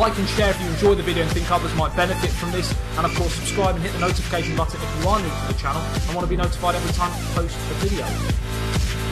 Like and share if you enjoy the video and think others might benefit from this, and of course subscribe and hit the notification button if you are new to the channel and want to be notified every time I post a video.